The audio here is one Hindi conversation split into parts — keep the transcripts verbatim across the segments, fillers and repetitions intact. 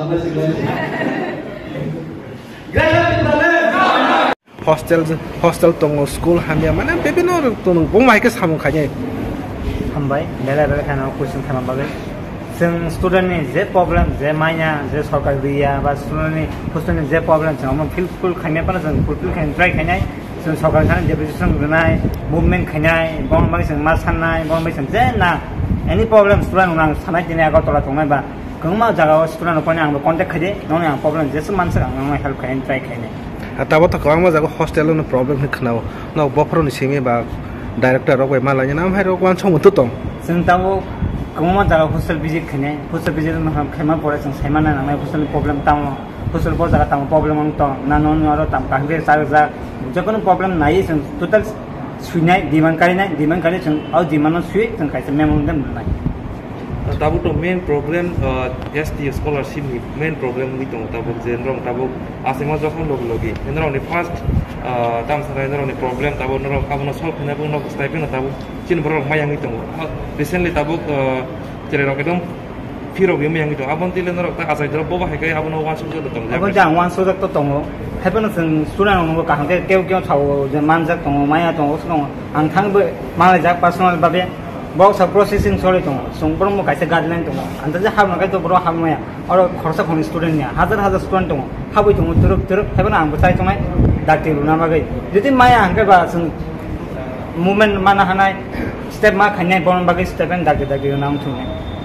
hostel hostel tongo school hamya mana bebino tongo bongmai ke samung khanye hambai bela bela kana question khama bagai जों स्टूडेंट नि जे प्रॉब्लम जे माइना जे सरकार गैया बा स्टूडेंट नि हस्टेल नि जे प्रॉब्लम जों हम फुल खायनाय पाना जों फुल खायनाय ट्राई खायनाय जों सरकार खान डेपुटेशन होनाय मुभमेंट खायनाय बं बाय जों मा साननाय बं बाय जों जे ना एनी प्रॉब्लम स्टूडेंट उनां सानाय दिनै आगाव तला तंनाय बा गोमा जागाव स्टूडेंट पनि आंबो कांटेक्ट खायदे नों आं प्रॉब्लम जेसे मानसि आं हेल्प खायनाय ट्राई खायनाय ताबो त गोबां जागा हस्टेल नि प्रॉब्लम खनाव न बफरनि सिङे बा डाइरेक्टर रगय मालाय नाम हाय रगवान सम त दं जों ताबो गोमा जागा हस्टेल भिजिट खायनाय हस्टेल भिजिट न खायमा परे जों सायमाना नांनाय हस्टेल प्रॉब्लम ताम हस्टेल ब जागा ताम प्रॉब्लम त ना न न आरो ताम कांगे साजा जकोनो प्रॉब्लम नाय जों टोटल सुइनाय डिमांड कारिनाय डिमांड कारि जों आउ डिमांड सुइ जों कायसे मेमन देम नाय ताबो तो मेन प्रॉब्लम एसटी स्कॉलरशिप नि मेन प्रॉब्लम नि दं ताबो जेन रंग ताबो आसेमा जखन लोग लोगी जेन रंग नि फर्स्ट दाम साराय रंग नि प्रॉब्लम ताबो नरं काबनो सल्व खाना बुं न स्टाइपेन ताबो चिन बरं मायांगि दं रिसेंटली ताबो जेरै रंग एकदम फिरो बे मायांगि दं आबन तिले नरं ता आजाय दर बबा हायकाय आबनो वान सुजो दं आबन जां वान सुजो त दं हायबन जों स्टुडेन्ट नंगो काहांगे केव केव थाव जे मानजाक दं माया दं उसनो आं थांबो मालाय जाक पर्सनल बाबे बहुत सब प्रोसेसिंग सॉरी तो संपूर्ण में कैसे गाइडलाइन तो अंतजे हाब नगाय तो बरो हाबनाया और खरसा खनि स्टूडेंट निया हजार हजार स्टूडेंट दं हाबै दं तुरुक तुरुक हेबन आं बचाय तंनाय दाक्ति रुना बागै जुदि माया हांगे बा जों मूवमेंट माना हानाय स्टेप मा खायनाय बन बागै स्टेप एन दाक्ति दाक्ति रुना थुनाय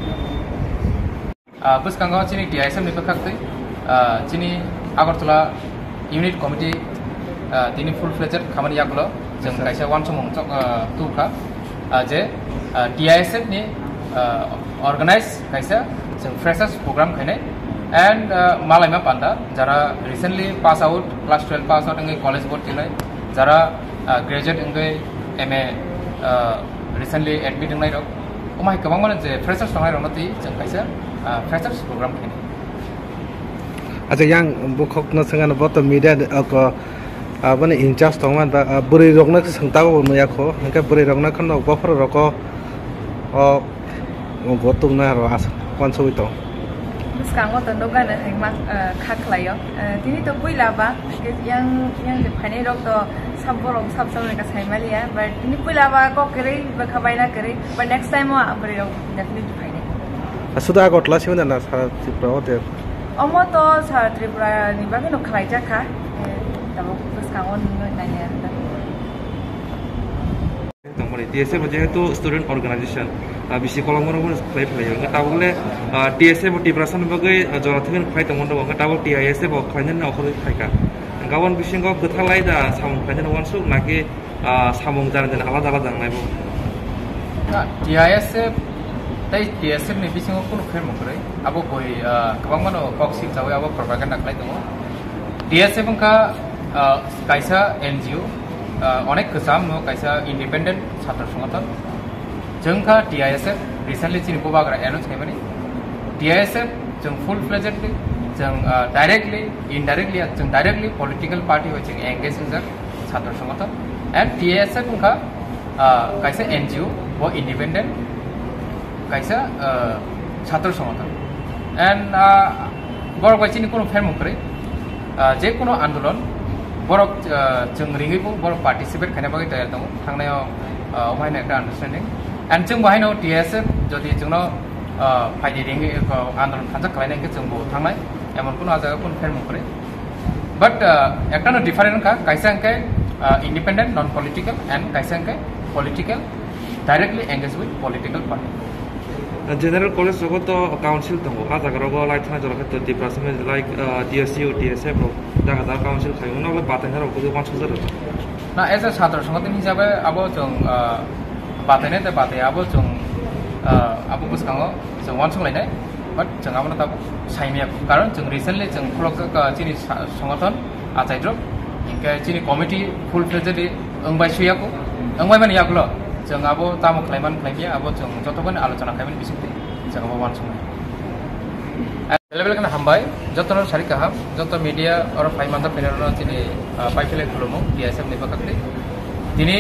आ बुसकांगा चिनि टीआईएसएम नि पखाखै चिनि आगरतला यूनिट कमिटी दिनि फुल फ्लेजेड खामानि यागलो जों कायसा वान समं तुखा जे टीआईएसएफ नि ऑर्गेनाइज कैसा जों फ्रेशर्स प्रोग्राम खायनाय एंड मालायमा पांडा जरा recently pass out class twelve pass out इंगे कॉलेज बोर्ड तिनाय जरा ग्रेजुएट इंगे एमए रिसेंटली एडमिट इंनाय रक ओमाय गोबां माने जे फ्रेशर्स संनाय रनति जों कैसा फ्रेशर्स प्रोग्राम खायनाय अच्छा yang bukok na sangan bot media ko abane injas tongan ba buri rokna sangta ko no yakho nka buri rokna khon bofro roko o gotung na ro as kon sui to sekarang waktu itu kan yang mak kak layo ini tuh bui laba yang yang di pane rok to saborong sab sab mereka saya malia but ini bui laba kok kiri berkabai nak kiri but next time mau beri rok definitely pane sudah got lah sih mana saat tripura hotel omo to saat tripura ni bagi no kalai jaka tapi sekarang nanya TSF जेहेतु स्टूडेंट ऑर्गेनाइजेशन बिसि कलमर फ्लाइ फ्लाइयो ताबले टीएसएफ टिप्रासन बगै जराथगन फ्लाइ दंमोन दं ताबो टीआईएसएफ खायनन अखर फायका गावन बिसिंग गोथालाय दा सामुं खायनन वानसु नाकि सामुं जान जान आलादा आलादा नायबो टीआईएसएफ तै टीएसएफ नि बिसिंग कुनु फेर मखरै आबो गय गोबां मानो कक्सिक जावै आबो प्रपागान्डा खालाय दङ टीएसएफ का कायसा एनजीओ अनेक गोजाम कैसा इंडिपेंडेंट छात्र संगठन जोंका टीआईएसएफ रिसेंटली चिनि बाग्रा एनाउंस खायमानि टीआईएसएफ जों फुल फ्लेजेडलि जों डायरेक्टली इनडायरेक्टली जों डायरेक्टली पॉलिटिकल पार्टी हो जों एंगेज जों छात्र संगठन एंड टीआईएसएफ उनका कैसा एनजीओ वो इंडिपेंडेंट कैसा छात्र संगठन एंड बरग चिनि कोनो फेर मुखरै जे कोनो आंदोलन बरक जों रिङैबो बरक पार्टिसिपेट खायना बागै तयार दङ थांनायाव अहायनो একটা आन्डारस्टेन्डिं एंड जों बाहायनो टीएसएफ जदि जोंनो फाइदि रिङै आन्दोलन खानजा खालायनायखौ जों बो थांनाय एमन कोनो आजागा कोनो फेर मुखरै बट एकटानो डिफारेंट का कायसा अंके इंडिपेंडेंट नॉन पॉलिटिकल एंड कायसा अंके political directly engage with political party general college जगत काउंसिल दङ आ जागाराव लाइक थाना जरखत डिपार्टमेंट लाइक टीएसयू टीएसएफ जागा काउंसिल खायो न बातायनाराव को वान सुजर ना एज अ छात्र संगठन हिसाबै अब जों बातायनाय त बाताय अब जों अब बुसकाङो जों वान संलायनाय बट जों आबो ताबो साइमिया कारण जों रिसेंटली जों फ्लक चिनि संगठन आचाइद्र इनके चिनि कमिटी फुल फ्लेजेडलि अंबाय सुयाको अंबाय माने यागलो जों आबो तामो खालायमान खालायमिया आबो जों जतोबन आलोचना खायमन बिसिंथि जों आबो वान संलाय level kan hambai jotono sari kaham joto media or faimanda penerno chini paifele khulumo TISF ni bakakli tini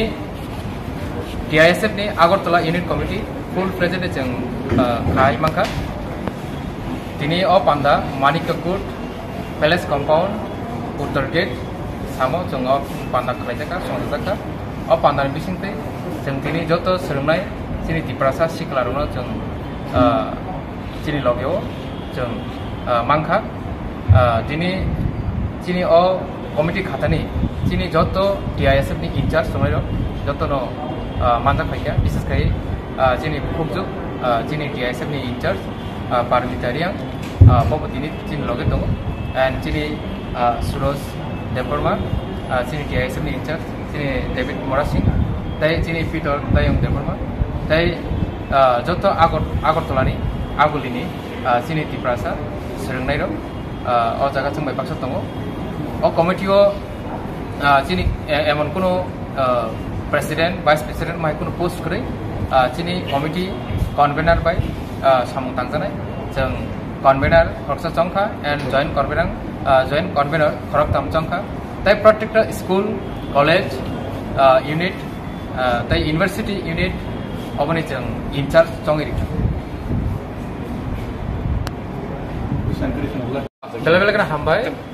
TISF ni agartala unit committee full fledged jeng khai mangka tini o panda Manikakut Palace Compound Uttar Gate samo jong o panda khlaijaka songjaka o panda ni bisingte jong tini joto srungnai chini Tiprasa siklaruna jong chini logeo jong mangkha tini chini o committee khatani chini joto D I S F ni incharge songnai joto no manjak khaika bises kai chini khubjuk chini D I S F ni incharge parliamentarian bobo tini chini loge tongo and chini Suroj Deborma chini D I S F ni incharge chini David Morasing tai chini Peter Dayong Deborma tai joto agor agortolani agulini chini Tiprasa srungnai ro o jaga chungbai baksa tongo o committee o chini emon kono president vice president mai kono post kore chini committee convener by samung tangjanai jong convener khoroksa chongkha and joint convener joint convener khorok tam chongkha tai protector school college unit tai university unit obani jong in charge chongiri bela bela kana hambai